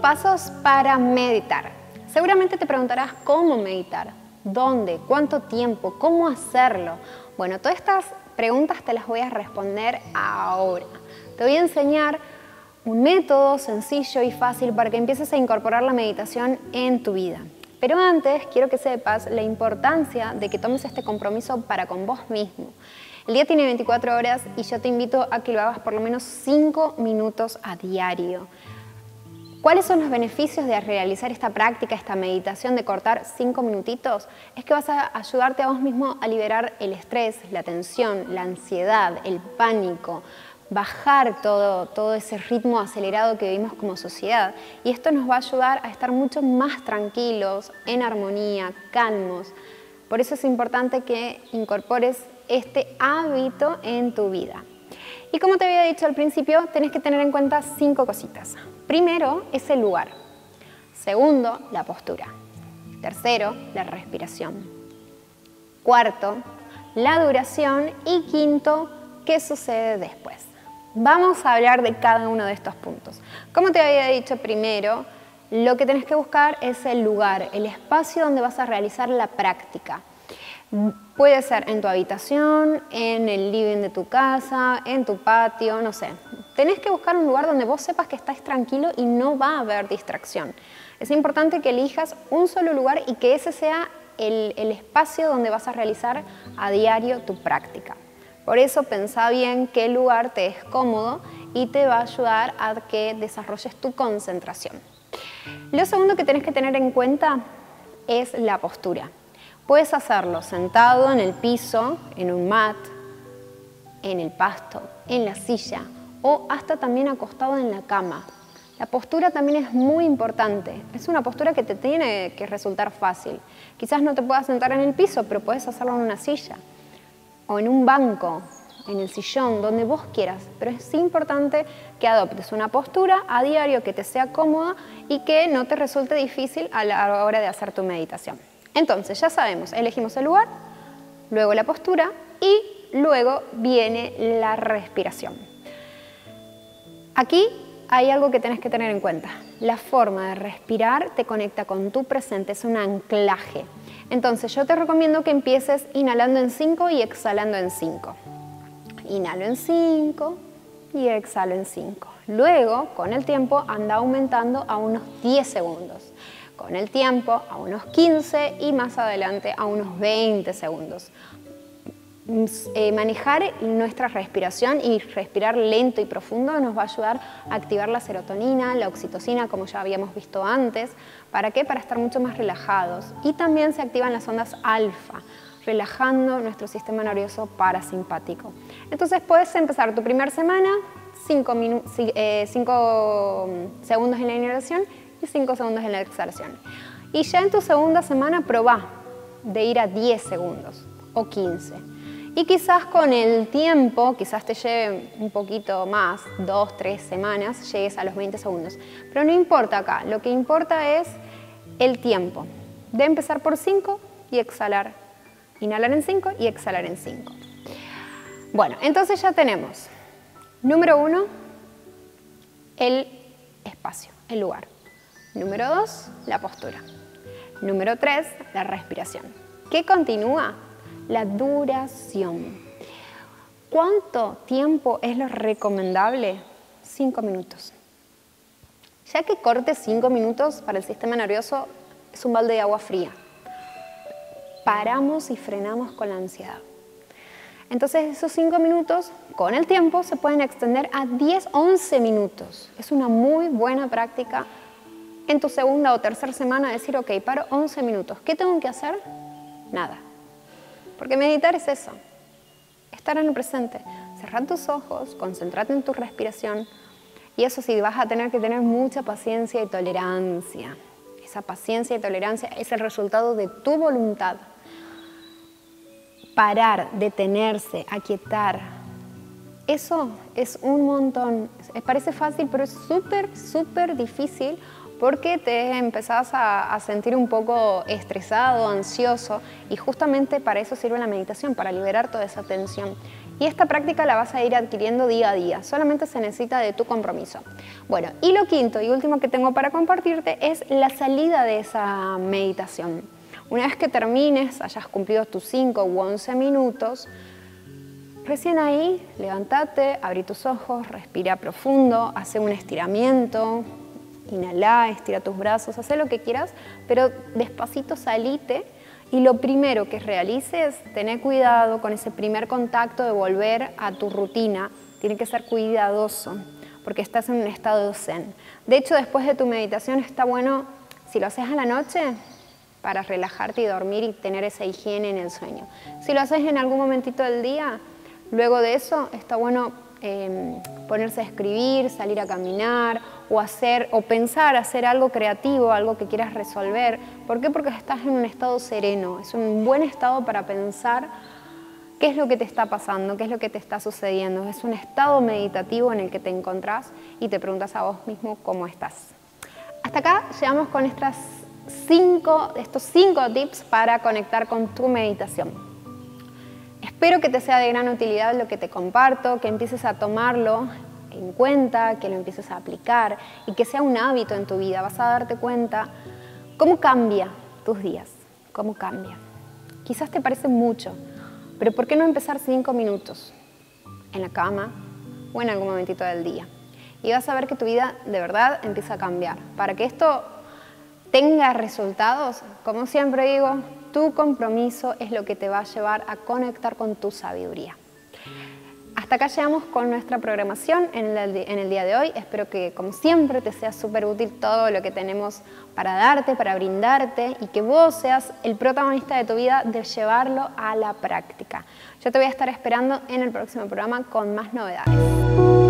pasos para meditar. Seguramente te preguntarás cómo meditar, dónde, cuánto tiempo, cómo hacerlo. Bueno, todas estas preguntas te las voy a responder ahora. Te voy a enseñar un método sencillo y fácil para que empieces a incorporar la meditación en tu vida. Pero antes quiero que sepas la importancia de que tomes este compromiso para con vos mismo. El día tiene 24 horas y yo te invito a que lo hagas por lo menos 5 minutos a diario. ¿Cuáles son los beneficios de realizar esta práctica, esta meditación de cortar 5 minutitos? Es que vas a ayudarte a vos mismo a liberar el estrés, la tensión, la ansiedad, el pánico, bajar todo ese ritmo acelerado que vivimos como sociedad. Y esto nos va a ayudar a estar mucho más tranquilos, en armonía, calmos. Por eso es importante que incorpores este hábito en tu vida. Y como te había dicho al principio, tenés que tener en cuenta 5 cositas. Primero es el lugar. Segundo, la postura. Tercero, la respiración. Cuarto, la duración. Y quinto, ¿qué sucede después? Vamos a hablar de cada uno de estos puntos. Como te había dicho primero, lo que tenés que buscar es el lugar, el espacio donde vas a realizar la práctica. Puede ser en tu habitación, en el living de tu casa, en tu patio, no sé. Tenés que buscar un lugar donde vos sepas que estás tranquilo y no va a haber distracción. Es importante que elijas un solo lugar y que ese sea el espacio donde vas a realizar a diario tu práctica. Por eso pensá bien qué lugar te es cómodo y te va a ayudar a que desarrolles tu concentración. Lo segundo que tenés que tener en cuenta es la postura. Puedes hacerlo sentado en el piso, en un mat, en el pasto, en la silla o hasta también acostado en la cama. La postura también es muy importante. Es una postura que te tiene que resultar fácil. Quizás no te puedas sentar en el piso, pero puedes hacerlo en una silla o en un banco, en el sillón, donde vos quieras. Pero es importante que adoptes una postura a diario que te sea cómoda y que no te resulte difícil a la hora de hacer tu meditación. Entonces, ya sabemos, elegimos el lugar, luego la postura y luego viene la respiración. Aquí hay algo que tenés que tener en cuenta. La forma de respirar te conecta con tu presente, es un anclaje. Entonces, yo te recomiendo que empieces inhalando en 5 y exhalando en 5. Inhalo en 5 y exhalo en 5. Luego, con el tiempo, anda aumentando a unos 10 segundos. Con el tiempo a unos 15 y más adelante a unos 20 segundos. Manejar nuestra respiración y respirar lento y profundo nos va a ayudar a activar la serotonina, la oxitocina, como ya habíamos visto antes. ¿Para qué? Para estar mucho más relajados. Y también se activan las ondas alfa, relajando nuestro sistema nervioso parasimpático. Entonces puedes empezar tu primera semana, 5 segundos en la inhalación y 5 segundos en la exhalación. Y ya en tu segunda semana probá de ir a 10 segundos o 15. Y quizás con el tiempo, quizás te lleve un poquito más, 2, 3 semanas, llegues a los 20 segundos. Pero no importa acá, lo que importa es el tiempo. De empezar por 5 y exhalar. Inhalar en 5 y exhalar en 5. Bueno, entonces ya tenemos, número 1, el espacio, el lugar. Número 2, la postura. Número 3, la respiración. ¿Qué continúa? La duración. ¿Cuánto tiempo es lo recomendable? 5 minutos. Ya que cortes 5 minutos para el sistema nervioso es un balde de agua fría. Paramos y frenamos con la ansiedad. Entonces esos 5 minutos, con el tiempo, se pueden extender a 10, 11 minutos. Es una muy buena práctica. En tu segunda o tercera semana decir, ok, paro 11 minutos. ¿Qué tengo que hacer? Nada. Porque meditar es eso, estar en el presente. Cerrar tus ojos, concentrate en tu respiración. Y eso sí, vas a tener que tener mucha paciencia y tolerancia. Esa paciencia y tolerancia es el resultado de tu voluntad. Parar, detenerse, aquietar. Eso es un montón. Parece fácil, pero es súper, súper difícil porque te empezás a sentir un poco estresado, ansioso, y justamente para eso sirve la meditación, para liberar toda esa tensión. Y esta práctica la vas a ir adquiriendo día a día, solamente se necesita de tu compromiso. Bueno, y lo quinto y último que tengo para compartirte es la salida de esa meditación. Una vez que termines, hayas cumplido tus 5 u 11 minutos, recién ahí, levántate, abrí tus ojos, respira profundo, hace un estiramiento, inhala, estira tus brazos, haz lo que quieras, pero despacito salite. Y lo primero que realices, tener cuidado con ese primer contacto de volver a tu rutina. Tiene que ser cuidadoso, porque estás en un estado zen. De hecho, después de tu meditación está bueno, si lo haces a la noche, para relajarte y dormir y tener esa higiene en el sueño. Si lo haces en algún momentito del día, luego de eso está bueno ponerse a escribir, salir a caminar o pensar hacer algo creativo, algo que quieras resolver. ¿Por qué? Porque estás en un estado sereno, es un buen estado para pensar qué es lo que te está pasando, qué es lo que te está sucediendo. Es un estado meditativo en el que te encontrás y te preguntas a vos mismo cómo estás. Hasta acá llegamos con estos 5 tips para conectar con tu meditación. Espero que te sea de gran utilidad lo que te comparto, que empieces a tomarlo en cuenta, que lo empieces a aplicar y que sea un hábito en tu vida. Vas a darte cuenta cómo cambia tus días, cómo cambia. Quizás te parece mucho, pero ¿por qué no empezar 5 minutos en la cama o en algún momentito del día? Y vas a ver que tu vida de verdad empieza a cambiar. Para que esto tenga resultados, como siempre digo, tu compromiso es lo que te va a llevar a conectar con tu sabiduría. Hasta acá llegamos con nuestra programación en el día de hoy. Espero que, como siempre, te sea súper útil todo lo que tenemos para darte, para brindarte y que vos seas el protagonista de tu vida de llevarlo a la práctica. Yo te voy a estar esperando en el próximo programa con más novedades.